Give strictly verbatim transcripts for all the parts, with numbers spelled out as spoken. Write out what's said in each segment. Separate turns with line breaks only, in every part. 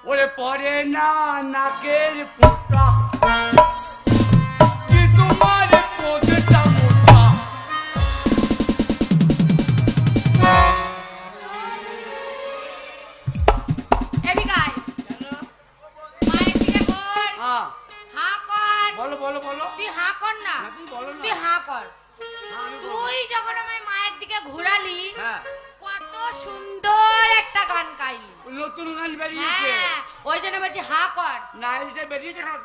ওরে পরে না নাকের পোকা কি তোমার পোদটা মোটা
এদিকে আয় মায়ের দিকে কর
হ্যাঁ
হা কর
বলো বলো বলো
তুই হা কর না
তুই বলো না
তুই হা কর তুই যখন আমায় মায়ের দিকে ঘোরালি
হ্যাঁ
কত সুন্দর একটা গান গাইলি
নতুন গান বেরিয়েছে
হ্যাঁ ওই জন্য বলছি হা কর
না এটা বেরিয়েছে না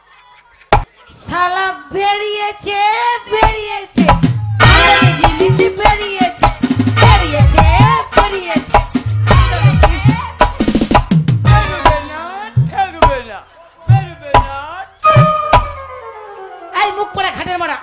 শালা বেরিয়েছে বেরিয়েছে আরে জিনিস বেরিয়েছে বেরিয়েছে বেরিয়েছে
বেরোবে না ঠেকবে না বেরোবে না
এই মুখ পড়া খাটের মারা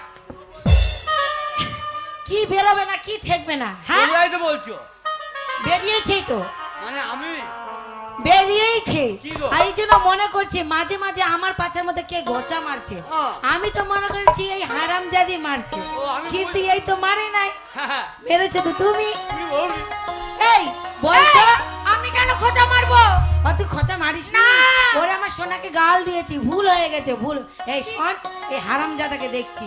কি বেরোবে না কি ঠেকবে না হ্যাঁ
তোমরাই তো বলছো
বেরিয়েছেই তো
মানে আমি
বেরিয়েছে
কি গো?
এই জন্য মনে করছি মাঝে মাঝে আমার পাছের মধ্যে কে গোচা মারছে
হ্যাঁ।
আমি তো মনে করছি এই হারামজাদি মারছে
ও, আমি
কিন্তু
বল-
এই তো মারে নাই
হ্যাঁ হ্যাঁ
মেরেছে তো তুমি
কি বলবি?
এই বল তো
আমি কেন খোঁচা মারবো
ও তুই খোঁচা মারিস না
না।
ওরে আমার সোনাকে গাল দিয়েছি ভুল হয়ে গেছে ভুল এই শোন এই হারামজাদাকে দেখছি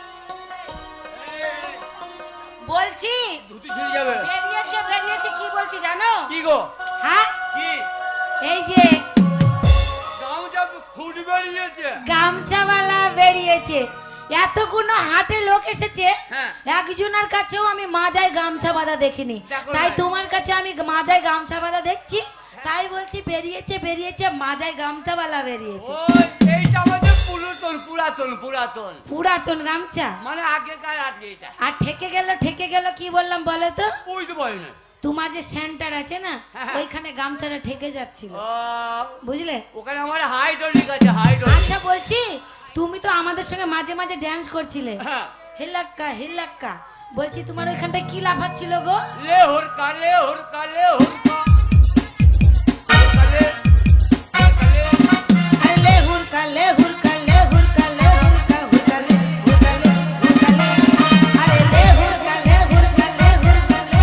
বলছি
ধুতি ছিঁড়ে যাবে
বেরিয়েছে বেরিয়েছে কি বলছি জানো
কি গো
হ্যাঁ
কি
এই যে
গামছা খুঁড়ি বেরিয়েছে
গামছাওয়ালা বেরিয়েছে এতগুলো হাটে লোক এসেছে
হ্যাঁ।
একজনের কাছেও আমি মাজায় গামছা বাঁধা দেখিনি
দেখো
তাই
নাই।
তোমার কাছে আমি মাজায় গামছা বাঁধা দেখছি তাই বলছি বেরিয়েছে বেরিয়েছে মাজায় গামছাওয়ালা বেরিয়েছে
ওই এইটা আমাদের পুরাতন পুরাতন পুরাতন
পুরাতন গামছা
মানে আগেকার আজকে এটা
আর ঠেকে গেল ঠেকে গেল কি বললাম বলো তো
বুঝতে পারি না
তোমার যে সেন্টার আছে না
হ্যাঁ।
ওইখানে গামছাটা ঠেকে যাচ্ছিল
ও,
বুঝলে
ওখানে আমার হাইড্রোলিক আছে হাইড্রোলিক
আচ্ছা বলছি তুমি তো আমাদের সঙ্গে মাঝে মাঝে ড্যান্স করছিলে
হ্যাঁ
হিলাক্কা হিলাক্কা বলছি তোমার ওইখানটা কি লাফাচ্ছিল গো
লে হুরকা লে হুরকা লে হুরকা হুরকা লে হুরকা লে
আরে লে হুরকা লে হুরকা লে হুরকা লে হুরকা হুরকা লে হুরকা লে হুরকা লে আরে লে হুরকা লে হুরকা লে হুরকা লে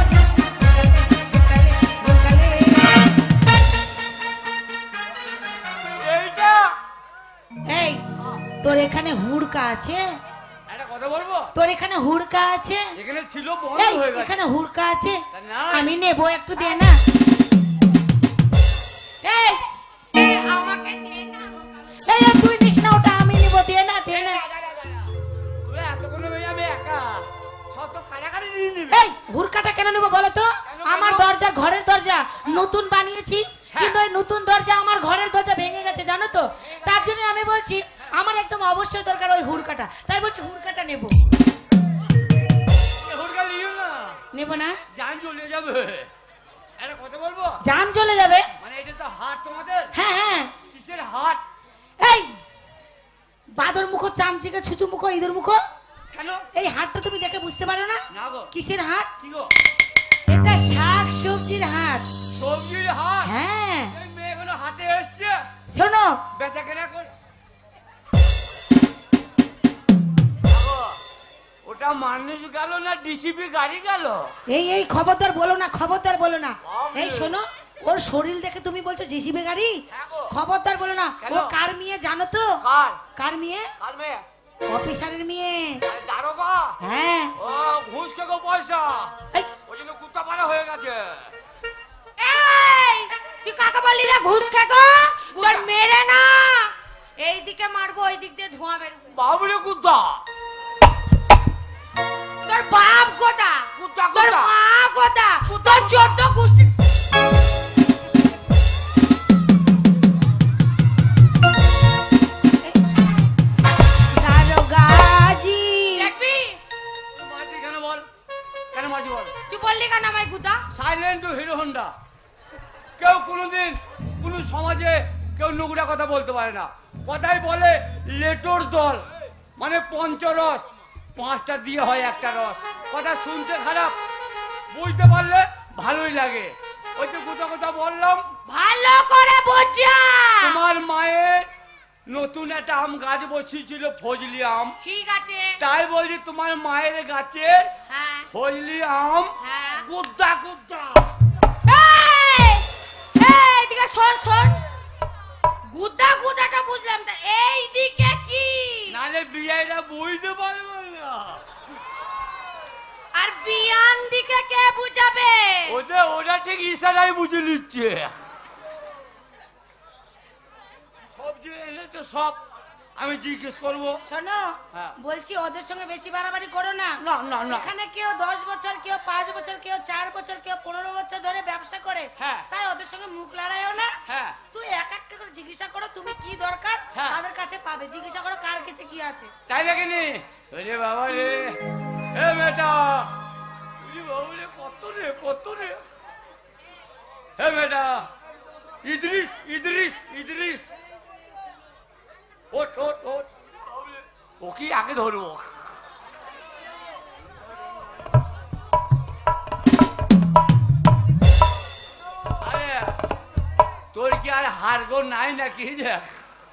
হুরকা লে
এইটা
এই তোর এখানে হুড়কা আছে
একটা কথা বলবো
তোর এখানে হুড়কা আছে
এখানে ছিল বন্ধ
এই
হয়ে গেছে
এখানে হুড়কা আছে
তা না।
আমি নেবো একটু দে না এই
এ, আমাকে দে না
এই আর তুই নিস না ওটা আমি নেবো দে না দে না
তোরা এতক্ষণ মেয়ে আমি একা সব তো কারাকারি নিয়ে নিবি
এই হুড়কাটা কেন নেবো বলো তো আমার দরজা ঘরের দরজা নতুন বানিয়েছি কিন্তু ওই নতুন দরজা আমার ঘরের দরজা ভেঙে গেছে জানো তো তার জন্য আমি বলছি আমার একদম অবশ্যই দরকার ওই হুড়কাটা তাই বলছি হুড়কাটা নেবো
হুরকা নিও না
নেবো না
জান চলে যাবে একটা কথা বলবো
জান চলে যাবে
মানে এটা তো হাট তোমাদের
হ্যাঁ হ্যাঁ
কিসের হাট
এই বাদর মুখো চামচিকে ছুচু মুখো ইঁদুর মুখো
কেন
এই হাটটা তুমি দেখে বুঝতে পারো না
না গো
কিসের হাট
কি গো
এটা শাক সবজির হাট
সবজির হাট
হ্যাঁ
এই মেয়েগুলো হাটে এসছে
শোনো
বেচা কেনা কর ওটা মানুষ গেল না ডিসিপি গাড়ি গেল
এই এই খবরদার বলো না খবরদার বলো না
বাবরে।
এই শোনো ওর শরীর দেখে তুমি বলছো জেসিবি গাড়ি
হ্যাঁ গো।
খবরদার বলো না
কেন?
ও কার মেয়ে জানো তো
কার
কার মেয়ে
কার মেয়ে
অফিসারের মেয়ে
আরে দারোগা
হ্যাঁ
ও ঘুষ থেকে পয়সা
এই,
ওই জন্য কুত্তা পাড়া হয়ে গেছে
এই তুই কাকে বললি রে ঘুষ খেকো তোর মেরে না এইদিকে মারবো ওই দিক দিয়ে ধোঁয়া বেরোবে
বাবুরে কুত্তা
তোর বাপ কোথা
কুত্তা
তোর
কুত্তা
মা কোথা
কুত্তা,
তোর চোদ্দ গোষ্ঠী
দারোগাজি
দেখবি
তুই মারছি কেন বল কেন মারছি বল
তুই বললি কেন আমায় গুদা
সাইলেন্ট টু হিরো হন্ডা কেউ কোনোদিন কোনো সমাজে কেউ নোংরা কথা বলতে পারে না কথাই বলে লেটোর দল মানে পঞ্চরস পাঁচটা দিয়ে হয় একটা রস কথা শুনতে খারাপ বুঝতে পারলে ভালোই লাগে ওই যে কথা কথা বললাম
ভালো করে বোঝা
তোমার মায়ের নতুন একটা আম গাছ বসিয়েছিল ফজলি আম
ঠিক আছে
তাই বলছি তোমার মায়ের গাছে
হ্যাঁ
ফজলি আম
হ্যাঁ
কুদ্দা কুদ্দা
এই এই এদিকে শোন শোন গুদা গুদাটা বুঝলাম, তা এই দিকে কি?
নালে বিয়াইরা বুঝতে পারবো না।
আর বিয়ান দিকে কে বুঝাবে?
ওটা ওটা ঠিক ইশারায় বুঝে নিচ্ছে। সব যে এলে তো সব আমি জিজ্ঞেস করবো।
শোনো,
হ্যাঁ।
বলছি ওদের সঙ্গে বেশি বাড়াবাড়ি করো না।
না না না,
এখানে কেউ দশ বছর, কেউ পাঁচ বছর, কেউ চার বছর, কেউ পনেরো বছর ধরে ব্যবসা করে।
হ্যাঁ।
তাই ওদের সঙ্গে মুখ লড়াইও না।
হ্যাঁ।
তুই এক এক করে জিজ্ঞাসা করো তুমি কি দরকার,
হ্যাঁ।
তাদের কাছে পাবে। জিজ্ঞাসা করো কার কাছে কি আছে।
তাই নাকি নি? ওরে বাবা রে, এ বেটা, ওরে বাবা রে, কত রে কত রে। হে বেটা, ইদ্রিস ইদ্রিস ইদ্রিস, ওঠ ওঠ ওঠ। ও কি আগে ধরবো? আরে তোর কি আর হারগো নাই নাকি? দেখ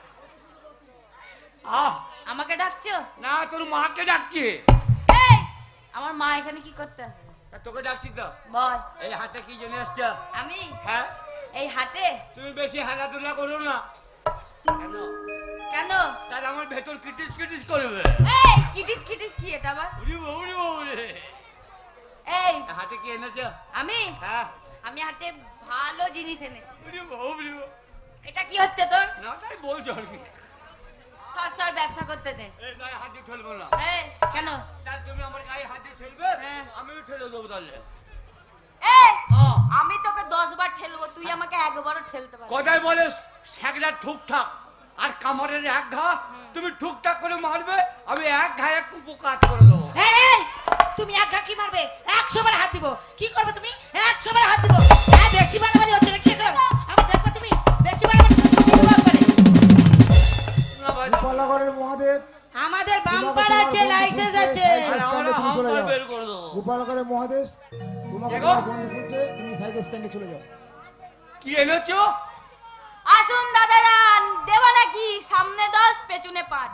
আহ,
আমাকে ডাকছো?
না তোর মাকে ডাকছি।
এই, আমার মা এখানে কি করতে আসে?
তা তোকে ডাকছি তো।
বল।
এই হাতে কি জন্য আসছ?
আমি
হ্যাঁ,
এই হাটে?
তুমি বেশি হাঁটাচলা করো না। কেন?
কেন?
তাহলে আমার ভেতর কিটিস কিটিস করবে।
এই কিটিস কিটিস কি এটা আবার?
উরি বাবুরি বাবুরে।
এই
হাতে কি এনেছ?
আমি
হ্যাঁ,
আমি হাটে ভালো জিনিস এনেছি।
উরি বাবুরি।
এটা কি হচ্ছে তোর?
না তাই বলছো আর কি।
সর সর ব্যবসা করতে দে।
এই গায়ে হাত দিয়ে ঠেলবো না।
এই কেন?
তার তুমি আমার গায়ে হাত দিয়ে ঠেলবে,
হ্যাঁ।
আমিও ঠেলে দেবো তাহলে।
এই
হ্যাঁ।
আমি তোকে দশ বার ঠেলবো, তুই আমাকে একবারও ঠেলতে পারবি না।
কথায় বলে স্যাকরা ঠুকঠাক আর কামড়ের এক ঘা, তুমি ঠুকঠাক করে মারবে, আমি এক ঘা এক কুপো কাজ করে দেবো।
এই, এই, তুমি এক ঘা কি মারবে? একশো বার হাত দিব। কি করবে তুমি? একশো বার হাত দিব। হ্যাঁ, বেশি বাড়াবাড়ি হচ্ছে না। কি করবে? আমি দেখবো তুমি বেশি বাড়াবাড়ি করবে।
না ভাই,
গোপালনগরের মহাদেব,
আমাদের বাম্পার আছে, লাইসেন্স আছে।
আর আমরা
তুমি চলে
হাম্পার
যাও।
বের করে দেবো।
গোপালনগরের মহাদেব, তোমাকে
দেখো।
তোমার বন্ধু খুঁজছে, তুমি সাইকেল স্ট্যান্ডে চলে যাও।
কি এনেছো?
আসুন দাদারা, দেবা নাকি? সামনে দশ পেছনে পাঁচ।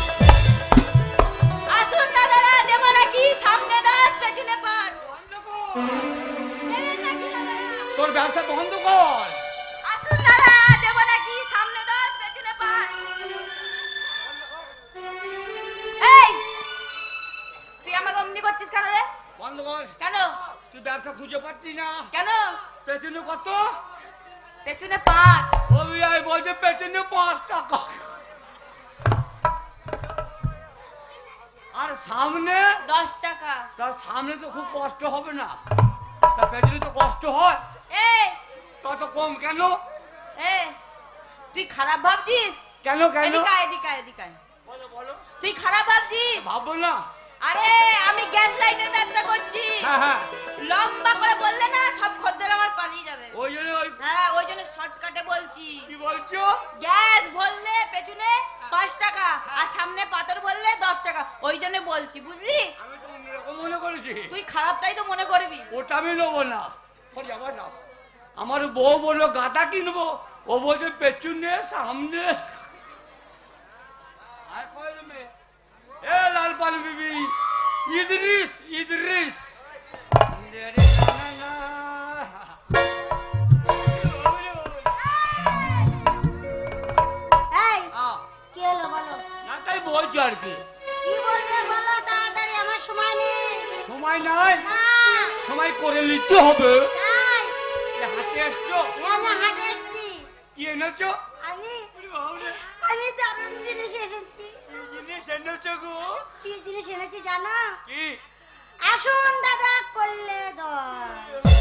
আসুন দাদারা, দেবা নাকি? সামনে দশ পেছনে পাঁচ। দেবেন নাকি দাদারা?
তোর ব্যবসা বন্ধ কর।
আসুন দাদা, দেবা নাকি? সামনে দশ পেছনে পাঁচ। এই তুই আমাকে অমনি করছিস কেন রে?
বন্ধ কর।
কেন?
তুই ব্যবসা খুঁজে পাচ্ছি না।
কেন?
পেছনে কত?
পেছনে পাঁচ।
ও বিয়াই বলছে পেছনে পাঁচ টাকা। আর সামনে
দশ টাকা।
তার সামনে তো খুব কষ্ট হবে না, তা পেছনে তো কষ্ট হয়।
এই
তত কম কেন?
এ তুই খারাপ ভাবছিস?
কেন কেন?
এদিকে আয়, এদিকে আয়, এদিকে আয়।
বলো বলো।
তুই খারাপ ভাবছিস?
ভাববো না।
আরে আমি গ্যাস লাইনের ব্যবসা করছি।
হ্যাঁ হ্যাঁ,
লম্বা করে বললে না সব খদ্দের আমার পালিয়ে যাবে।
ওই জন্য ওই
হ্যাঁ, ওই জন্য শর্টকাটে বলছি।
কি বলছো?
গ্যাস ভরলে পেছনে পাঁচ টাকা আর সামনে পাথর ভরলে দশ টাকা, ওই জন্য বলছি, বুঝলি?
আমি তো অন্যরকম মনে করেছি।
তুই খারাপটাই তো মনে করবি।
ওটা আমি নেবো না। সরি, আবার নাও। আমার বউ বললো গাদা কিনবো, ও বলছে পেছনে সামনে। আর কয় মেয়ে? এ লালপাল বিবি, ইদ্রিস ইদ্রিস। না, না, না।
এই
আহ,
কি হলো বলো?
না তাই বলছো আর কি।
কি বলবে বলো তাড়াতাড়ি, আমার সময় নেই।
সময় নাই,
না
সময় করে নিতে হবে।
তাই
এ হাতে এসছো,
আমি হাটে এসছি।
কি এনেছো?
আমি
ওরে বাবারে,
আমি দারুণ জিনিস এসেছি।
কি জিনিস এনেছো গো?
কি জিনিস এনেছি জানো?
কি?
আসুন দাদা করলে দর,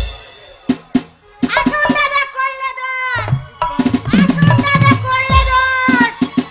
আসুন দাদা করলে দর, আসুন দাদা করলে দর।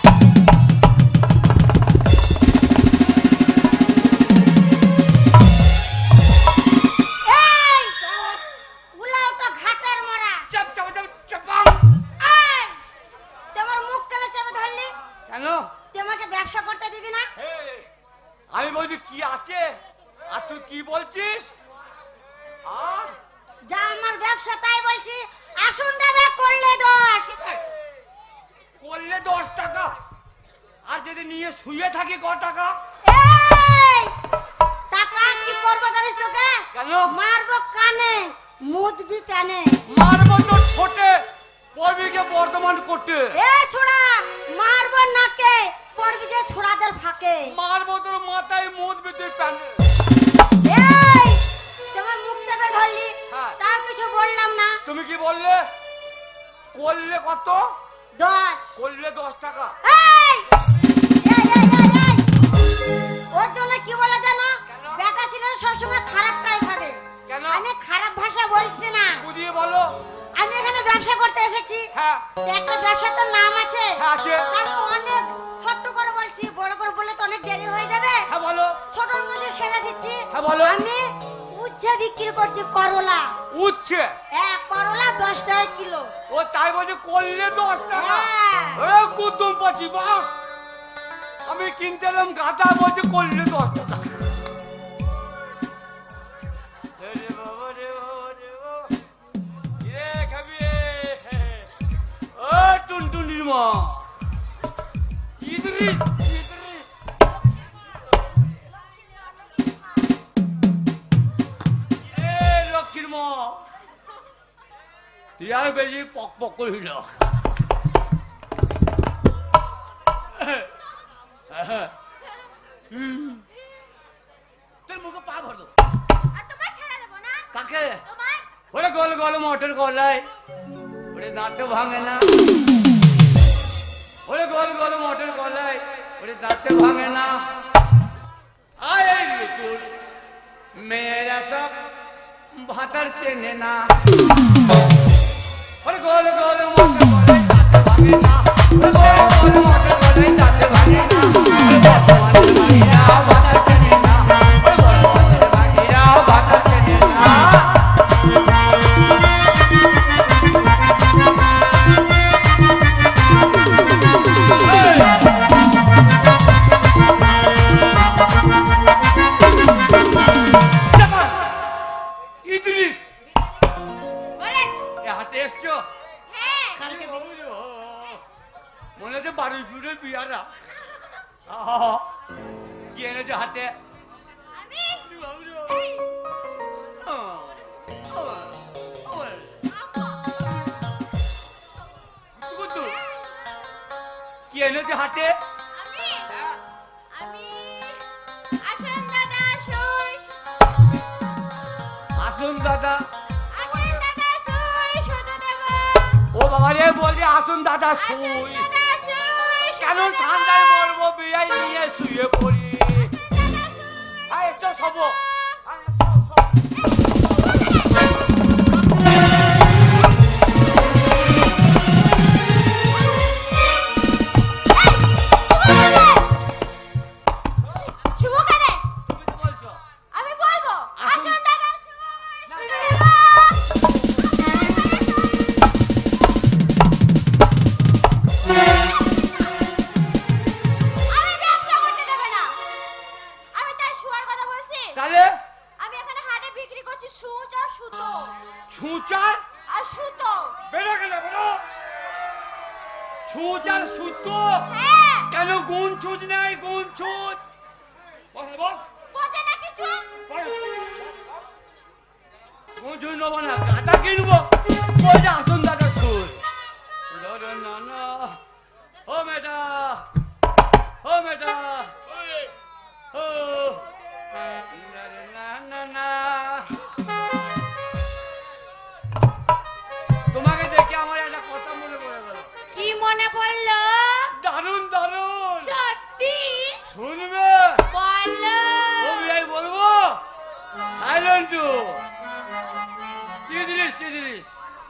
এই উলাও তো ঘাটের মরা।
চাপ চাপ চাপ চাপাং।
এই তোমার মুখ কেন চেপে ধরলি?
কেন?
তোমাকে ব্যবসা করতে দিবি না?
এই, আমি বলছি কি আছে আর তুই কি বলছিস? আহ,
যা আমার ব্যবসা তাই বলছি। আসুন দাদা করলে দশ।
করলে দশ টাকা, আর যদি নিয়ে শুয়ে থাকি ক টাকা?
এই টাকা কি করবো জানিস তোকে?
কেন?
মারবো কানে, মুদবি প্যানে।
মারবো তো ছোটে, পড়বি কে বর্ধমান করতে।
এ ছোট
করলে কত?
দশ।
করলে দশ টাকা।
এই! এই, এই, এই, এই! ওর জন্য কি বলে জানো?
কেন?
বেটা ছিল সবসময় খারাপটাই ভাবে।
কেন?
আমি খারাপ ভাষা বলছি না।
বুঝিয়ে বলো।
আমি এখানে ব্যবসা করতে এসেছি।
হ্যাঁ
একটা ব্যবসার তো নাম আছে।
হ্যাঁ আছে।
আমি অনেক ছোট্ট করে বলছি, বড় করে বললে তো অনেক দেরি হয়ে যাবে।
হ্যাঁ বলো।
ছোটর মধ্যে সেরে দিচ্ছি।
হ্যাঁ, বলো।
আমি উচ্ছে বিক্রি করছি, করলা।
উচ্ছে?
এক করলা দশ টাকা কিলো।
ও তাই বলছে করলে দশ টাকা।
হ্যাঁ।
এ কুতুম পাচ্ছি বাস। আমি কিনতে এলাম গাদা, বলছে করলে দশ টাকা। রে বাবা রে বাবা রে বাবা। এ খাবি ও টুনটুনির মা ইদ্রিস ইদ্রিস। এ লক্ষ্মীর মা তুই আর বেশি পক পক করিল। তোর মুখে পা ভর দো।
আর তোমায় ছেড়ে দেব না।
কাকে?
তোমায়
ওরে গোল গোল মোটর গলায় ওরে দাঁতে ভাঙে না। ওরে গোল গোল মোটর গলায় ওরে দাঁতে ভাঙে না। আয় লুকুর মেয়েরা সব ভাতার চেনে না। ওরে গোল গোল মোটর গলায় দাঁতে ভাঙে না। ওরে গোল গোল মোটর গলায় দাঁতে ভাঙে না। ওরে বর্তমানের বাড়িরা ভাতার চেনে না। ওরে বর্তমানের বাড়িরা ভাতার চেনে না। ইদ্রিস
বলেন।
এ হাটে এসছো?
হ্যাঁ।
কালকে
মনে হচ্ছে বারুইপুরের বিয়ারা। আহা, কি এনেছে হাতে?
আমি
এই। ও, ও, ও। কুতু, কি এনেছে হাতে?
আমি আমি আসুন দাদা আসুন।
আসুন দাদা।
আসুন দাদা আসুন, শুধু দেব।
ও বাবা রে, বলছে আসুন দাদা শুই।
দাদা আসুন,
কেন ঠান্ডায় মরবো, বিয়াই নিয়ে শুয়ে পড়ি। আয় এসো সব। আয় এসো সব।
শুভ কানে
তুমি তো বলছো।
আমি বলবো
আসুন।
আসুন দাদা শুভ, শুধু দেব। আমি ব্যবসা করতে দেবে না। আমি তাই শুয়ার কথা বলছি।
তাহলে
আমি এখানে হাটে বিক্রি করছি সূচ আর সুতো
ছুঁচার
আর সুতো।
বেরো কেন বেরো। ছুঁচার সুতো।
হ্যাঁ,
কেন গুণ ছুঁচ নাই, গুণ ছুঁচ। বস বস।
বোঝে না কিছু।
গুণ ছুঁচ নেবো না, গাদা কিনবো। ওই যে আসুন দাদা শুন। না না ও মেটা, ও মেটা, ও না না না। তোমাকে দেখে আমার একটা কথা মনে পড়ে গেল।
কি মনে পড়লো?
দারুণ দারুণ।
সত্যি
শুনবে?
বলো।
ও বিয়াই বলবো। Silent two. কি জিনিস, কি জিনিস?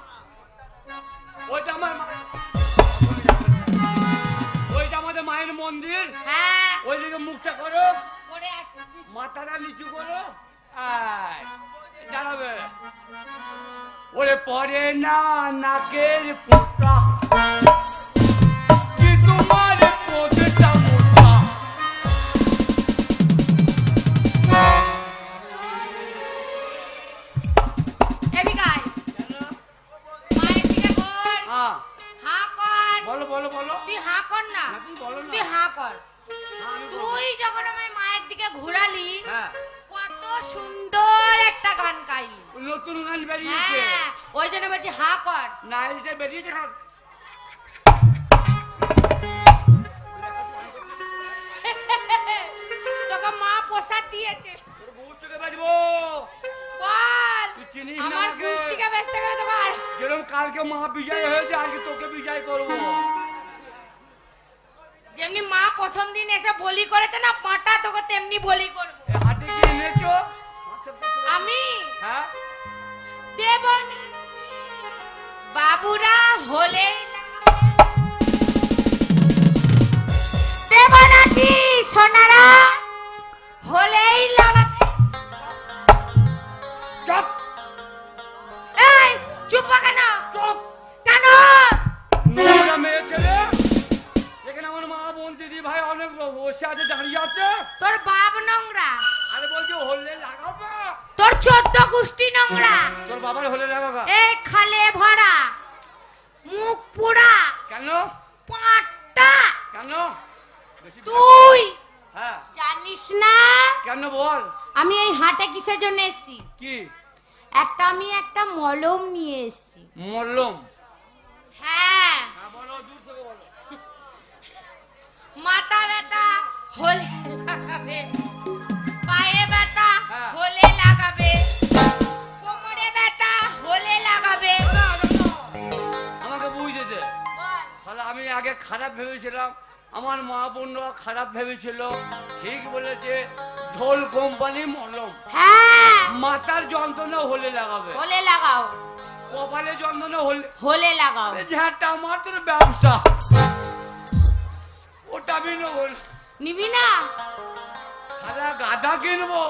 ওইটা আমার মা- ওইটা আমাদের মায়ের মন্দির।
হ্যাঁ,
ওইদিকে মুখটা করো,
পড়ে আছে।
মাথাটা নিচু করো। আয়, দাঁড়াবে। ওরে পরে না নাকের পোটা, কি তোমার পোটটা মোটা।
এদিকে আয়। মায়ের দিকে কর।
হ্যাঁ,
হাঁ কর।
বলো বলো বলো।
তুই হাঁ কর না।
না, তুমি বলো না।
তুই হাঁ কর।
হ্যাঁ, আমি বলবো।
তুই যখন আমার মায়ের দিকে ঘোরালি,
হ্যাঁ,
কত সুন্দর একটা গান গাইলি।
নতুন গান বেরিয়েছে।
হ্যাঁ, ওই জন্য বলছি হাঁ কর।
না, এইটা বেরিয়েছে না।
তোকে মা প্রসাদ দিয়েছে।
তোর গুষ্টিকে বেচবো।
বল।
তুই চিনিস না
আমার
আমাকে।
গুষ্টিকে বেচতে গেলে তোকে আর
যেরকম কালকে আজকে মা বিজয় হয়েছে, আজকে তোকে বিজয় করবো।
যেমনি মা প্রথম দিন এসে বলি করেছে না পাটা, তোকে তেমনি বলি করবো।
এ হাতে কি এনেছো?
আমি
হ্যাঁ
দেব না। বাবুরা হলে দেব নাকি সোনারা হলেই লাগাতে।
চপ
এই চুপ কেন?
চপ
কেন?
নোংরা মেয়ে ছেলে, এখানে আমার মা বোন দিদি ভাই অনেক বসে আছে, দাঁড়িয়ে আছে।
তোর বাপ নোংরা,
আরে বলছি হলে লাগাবো।
তোর চোদ্দ গোষ্ঠী নোংরা।
তোর বাবার হলে লাগাবো
এই খালে ভরা, মুখ পুরা,
কেন?
পাটা।
কেন? বেশি-
তুই
হ্যাঁ
জানিস না
কেন বল?
আমি এই হাটে কিসের জন্য এসেছি?
কি
একটা আমি একটা মলম নিয়ে এসেছি।
মল্লম?
হ্যাঁ,
হ্যাঁ বলো, দূর থেকে বলো।
মাথা ব্যথা হলে লাগাবে, পায়ে ব্যথা
হ্যাঁ।
হলে লাগাবে, কোমরে ব্যথা হলে লাগাবে।
আমাকে বুঝতে দে।
বল।
তাহলে আমি আগে খারাপ ভেবেছিলাম, আমার মা বোনরা খারাপ ভেবেছিল। ঠিক বলেছে, ঢোল কোম্পানি মলম।
হ্যাঁ,
মাথার যন্ত্রণা হলে লাগাবে,
হলে লাগাও,
কপালে যন্ত্রণা হলে।
হলে লাগাও।
ঝাঁটা আমার তোর ব্যবসা, ওটা আমি নেবো না।
নিবি না?
সারা গাধা কিনবো।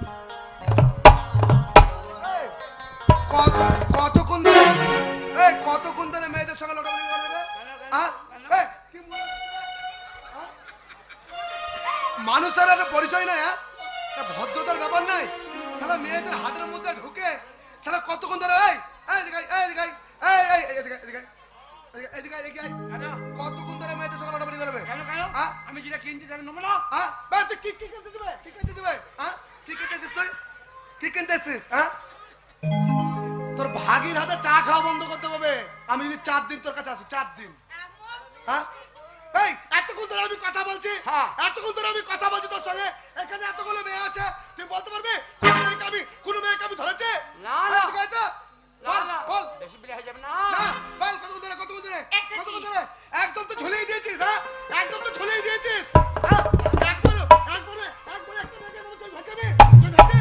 কত- কতক্ষণ ধরে এই কতক্ষণ ধরে মেয়েদের সঙ্গে লোটামুটি করবে? হ্যাঁ? এই, কি মনে হচ্ছে? হ্যাঁ? মানুষের একটা পরিচয় নাই, হ্যাঁ? একটা ভদ্রতার ব্যাপার নাই। সালা মেয়েদের হাটের মধ্যে ঢুকে সালা কতক্ষণ ধরে এই এই এদিকে আয়, এই এদিকে আয়, এই এই এই এদিকে আয়, এদিকে আয়, এদিকে- এদিকে আয়, এদিকে আয়।
কেন?
কতক্ষণ ধরে মেয়েদের সঙ্গে লোটামুটি করবে?
কেন কেন?
হ্যাঁ?
আমি যেটা কিনতে চাই নেবো না।
হ্যাঁ? বা তুই কি কি কিনতে যাবে? কি কিনতে যাবে? হ্যাঁ? কি কিনতেছিস তুই? কি কিনতেছিস? হ্যাঁ? তোর ভাগির হাতে চা খাওয়া বন্ধ করতে হবে। আমি যদি চার দিন তোর কাছে আসি, চার দিন, হ্যাঁ? এই এতক্ষণ ধরে আমি কথা বলছি,
হ্যাঁ।
এতক্ষণ ধরে আমি কথা বলছি তোর সঙ্গে, এখানে এতগুলো মেয়ে আছে, তুই বলতে পারবি কোনো মেয়েকে আমি কোনো মেয়েকে আমি ধরেছে?
না, না।
এদিকে আয় তো।
না,
বল,
না,
বল।
বেশি বেড়ে হয়ে যাবে না।
না, বল কতক্ষণ ধরে, কতক্ষণ ধরে,
এসেছি।
কতক্ষণ ধরে? একদম তো ঝুলিয়ে দিয়েছিস, হ্যাঁ? একদম তো ঝুলিয়ে দিয়েছিস, হ্যাঁ? একবারে, একবারে, একবারে একটা মেয়েকে ধরে তুই ধরতে? তুই ধরতে?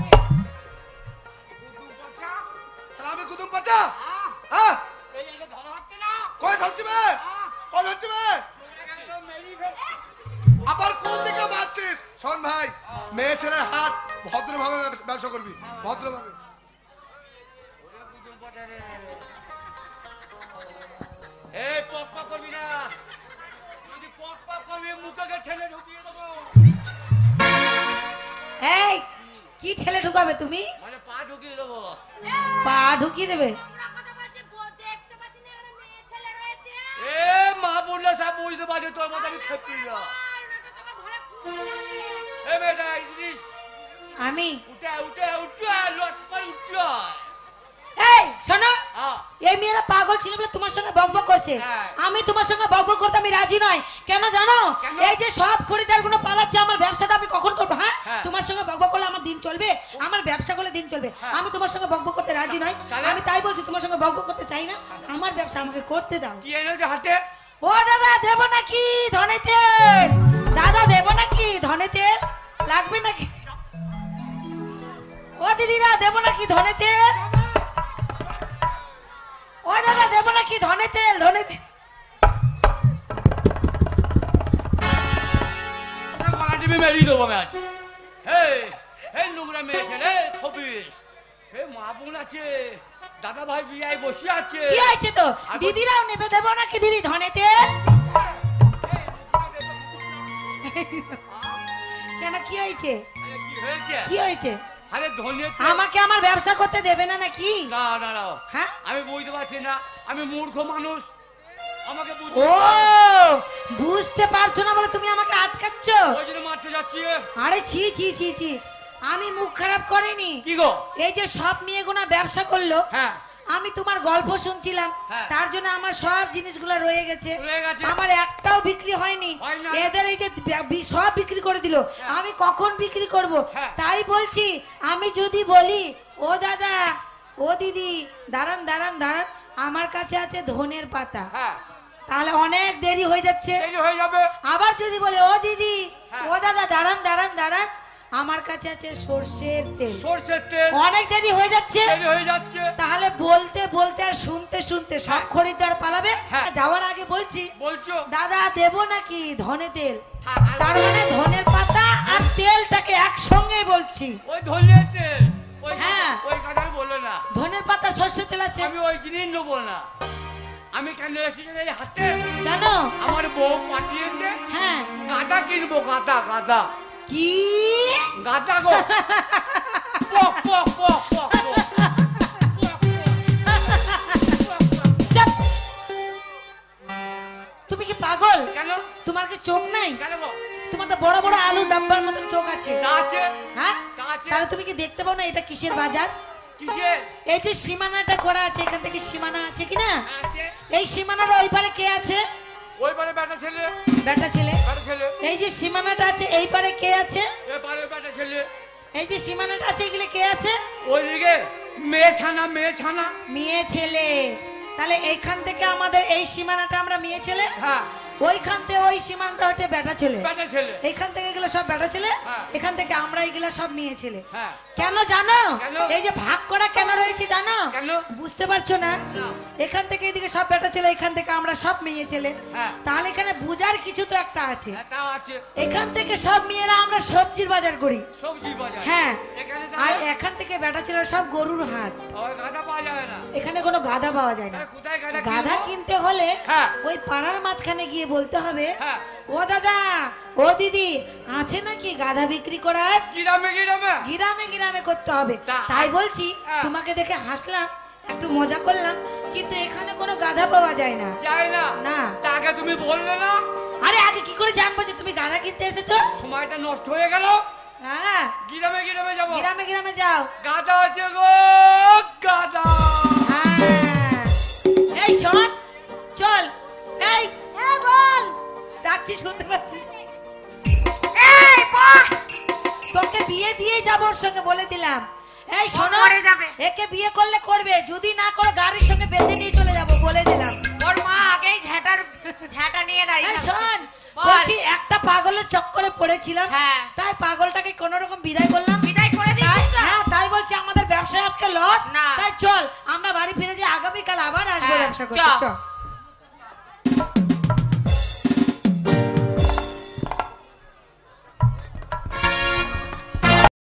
শালা আমি কুতুব বাচ্চা, হ্যাঁ?
এই এটা ধরা হচ্ছে না।
কই ধরছি বে? কই ধরছি বে?
একদম মেরি ফেল-
আবার কোন দিকে মারছিস? শোন ভাই, মেয়ে ছেলের হাত ভদ্রভাবে ব্যবসা- ব্যবসা করবি, ভদ্রভাবে।
এই পক পক করবি না, যদি পক পক করবি মুখে ঠেলে ঢুকিয়ে দেবো।
এই কি ছেলে ঢুকাবে তুমি?
মানে পা ঢুকিয়ে দেবো।
পা ঢুকিয়ে দেবে?
তোমরা কথা বলছি, বল, দেখতে পাচ্ছি না এখানে মেয়ে ছেলে রয়েছে?
এ মা বললে সব বুঝতে পারছে, তোর মতো আমি খেপি না।
আর না তো তোকে ধরে কুড়াবে।
এ বেটা ইদ্রিস,
আমি
উঠে উঠে উঠে লট করে উঠে।
এই শোনো,
হ্যাঁ
এই মেয়েরা পাগল ছিল বলে তোমার সঙ্গে বকবক করছে।
হ্যাঁ।
আমি তোমার সঙ্গে বকবক করতে আমি রাজি নই। কেন জানো?
কেন?
এই যে সব খরিদার গুলো পালাচ্ছে, আমার ব্যবসাটা আমি কখন করবো? হ্যাঁ,
হ্যাঁ।
তোমার সঙ্গে বকবক করলে আমার দিন চলবে, আমার ব্যবসা করলে দিন চলবে।
হ্যাঁ।
আমি তোমার সঙ্গে বকবক করতে রাজি নই।
তাহলে?
আমি তাই বলছি, তোমার সঙ্গে বকবক করতে চাই না, আমার ব্যবসা আমাকে করতে দাও।
কি এনেছে হাতে?
ও দাদা দেব নাকি ধনে তেল? দাদা দেব নাকি ধনে তেল? লাগবে নাকি? ও দিদিরা দেব নাকি ধনে তেল? ও দাদা দেব নাকি ধনে তেল? ধনে তেল
টিভি মেরিয়ে দেবো আমি আজ। এই এই নোংরা মেয়ে ছেলে খবিস, এই মা বোন আছে, দাদা ভাই বিয়ায় বসে আছে।
কি হয়েছে তো?
আর বল-
দিদিরাও নেবে, দেব নাকি দিদি ধনে তেল? কেন কি হয়েছে?
আরে কি হয়েছে?
কি হয়েছে?
আরে ধনে
আমাকে আমার ব্যবসা করতে দেবে না নাকি?
না না না,
হ্যাঁ,
আমি বুঝতে পারছি না, আমি মূর্খ মানুষ, আমাকে
ও
বুঝতে
বুঝতে পারছো না বলে তুমি আমাকে আটকাচ্ছ?
ওই জন্য মারতে যাচ্ছি।
আরে ছি ছি ছি ছি, আমি মুখ খারাপ করিনি।
কি গো?
এই যে সব মেয়েগুনা ব্যবসা করলো,
হ্যাঁ
আমি তোমার গল্প শুনছিলাম,
হ্যাঁ।
তার জন্য আমার সব জিনিসগুলো রয়ে গেছে,
রয়ে গেছে।
আমার একটাও বিক্রি হয়নি।
হয় না।
এদের এই যে বি- বি- সব বিক্রি করে দিল, আমি কখন বিক্রি করব?
হ্যাঁ।
তাই বলছি, আমি যদি বলি ও দাদা ও দিদি দাঁড়ান দাঁড়ান দাঁড়ান, আমার কাছে আছে ধনের পাতা,
হ্যাঁ
তাহলে অনেক দেরি হয়ে যাচ্ছে।
দেরি হয়ে যাবে।
আবার যদি বলে ও দিদি
হ্যাঁ।
ও দাদা দাঁড়ান দাঁড়ান দাঁড়ান, আমার কাছে আছে সর্ষের তেল,
সরষের তেল,
অনেক দেরি হয়ে যাচ্ছে।
দেরি হয়ে যাচ্ছে।
তাহলে বলতে বলতে আর শুনতে শুনতে সব খরিদ্দার পালাবে।
হ্যাঁ।
যাওয়ার আগে বলছি
বলছো
দাদা দেবো নাকি ধনে তেল,
থাক, আর-
তার মানে ধনের পাতা আর তেলটাকে একসঙ্গে বলছি।
ওই ধনিয়ার তেল, ওই
হ্যাঁ।
ওই কথা বলো না,
ধনের পাতা সর্ষের তেল আছে।
আমি ওই জিনিস নেবো না। আমি কেন রেখেছি এই হাতে,
কেন?
আমার বউ পাঠিয়েছে
হ্যাঁ।
গাঁদা কিনবো, গাঁদা গাঁদা
কি
গাঁদা গো পক পক পক পক পক।
চাপ। তুমি কি পাগল?
কেন
তোমার কি চোখ নাই?
কেন গো?
তোমার তো বড় বড় আলু ডাব্বার মতন চোখ আছে।
তা আছে,
হ্যাঁ,
তা আছে।
তাহলে তুমি কি দেখতে পাও না এটা কিসের বাজার?
কিসে
এই যে সীমানাটা করা আছে, এখান থেকে সীমানা আছে কিনা?
আছে?
এই সীমানার ওই পারে কে আছে?
ওই পারে বেটা ছেলে,
বেটা ছেলে।
বেটা ছেলে,
এই যে সীমানাটা আছে এই পারে কে আছে?
এ পারে বেটা ছেলে,
এই যে সীমানাটা আছে এগুলো কে আছে?
ওইদিকে মেয়ে ছানা, মেয়ে ছানা।
মেয়ে ছেলে। তাহলে এইখান থেকে আমাদের এই সীমানাটা আমরা মেয়ে ছেলে,
হ্যাঁ
ওইখান থেকে ওই সীমানাটা হচ্ছে বেটা ছেলে।
বেটা ছেলে,
এইখান থেকে এগুলো সব বেটা ছেলে,
হ্যাঁ।
এখান থেকে আমরা এগুলো সব মেয়ে ছেলে।
হ্যাঁ
কেন জানো?
কেন?
এই যে ভাগ করা কেন রয়েছে জানো?
কেন?
বুঝতে পারছো না?
না।
এখান থেকে এদিকে সব বেটা ছেলে, এখান থেকে আমরা সব মেয়ে ছেলে।
হ্যাঁ।
তাহলে এখানে বুঝার কিছু তো একটা আছে।
হ্যাঁ, তাও আছে।
এখান থেকে সব মেয়েরা আমরা সবজির বাজার করি।
সবজি বাজার।
হ্যাঁ।
এখানে
আর
তাহলে
এখান থেকে বেটা ছেলেরা সব গরুর হাট।
ওই গাঁদা পাওয়া যাবে না।
এখানে কোনো গাধা পাওয়া যায় না।
তাহলে কোথায় গাঁদা
গাধা
কিনবো?
কিনতে হলে
হ্যাঁ।
ওই পাড়ার মাঝখানে গিয়ে বলতে হবে
হ্যাঁ।
ও দাদা ও দিদি আছে নাকি গাধা বিক্রি করার?
গ্রামে গ্রামে
গ্রামে গ্রামে করতে হবে।
তা-
তাই বলছি
হ্যাঁ।
তোমাকে দেখে হাসলাম, একটু মজা করলাম, কিন্তু এখানে কোনো গাধা পাওয়া যায় না।
যায় না।
না।
তাকে তুমি বললে না,
আরে আগে কি করে জানবো যে তুমি গাধা কিনতে এসেছো?
সময়টা নষ্ট হয়ে গেল।
হ্যাঁ,
গ্রামে গ্রামে যাবো।
গ্রামে গ্রামে যাও।
গাদা আছে গো, গাদা।
হ্যাঁ। এই শোন, চল। এই
এ বল
ডাকছি, শুনতে পাচ্ছি।
এই বল,
তোকে বিয়ে দিয়ে যাবো ওর সঙ্গে, বলে দিলাম। এই শোনো,
মরে যাবে।
একে বিয়ে করলে করবে, যদি না করে গাড়ির সঙ্গে বেঁধে নিয়ে চলে যাবো, বলে দিলাম।
ওর মা আগেই ঝাঁটার ঝাঁটা নিয়ে দাঁড়িয়ে
এই
থাকবে।
শোন,
বল।
বলছি একটা পাগলের চক্করে পড়েছিলাম,
হ্যাঁ।
তাই পাগলটাকে কোন রকম বিদায় করলাম।
বিদায় করে
তাই
দিয়েছিস তো?
হ্যাঁ, তাই বলছি আমাদের ব্যবসায় আজকে লস।
না।
তাই চল আমরা বাড়ি ফিরে যাই, আগামীকাল আবার আসবো
হ্যাঁ,
ব্যবসা করতে।
চল।
চল।